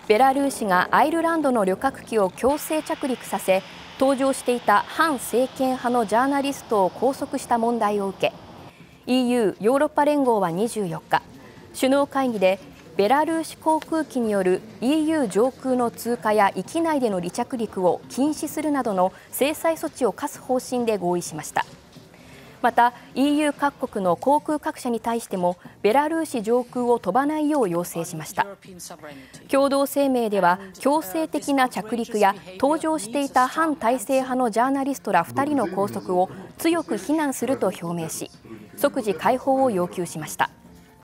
ベラルーシがアイルランドの旅客機を強制着陸させ、搭乗していた反政権派のジャーナリストを拘束した問題を受け、EU= ヨーロッパ連合は24日、首脳会議でベラルーシ航空機による EU 上空の通過や域内での離着陸を禁止するなどの制裁措置を課す方針で合意しました。また EU 各国の航空各社に対してもベラルーシ上空を飛ばないよう要請しました。共同声明では強制的な着陸や搭乗していた反体制派のジャーナリストら2人の拘束を強く非難すると表明し、即時解放を要求しました。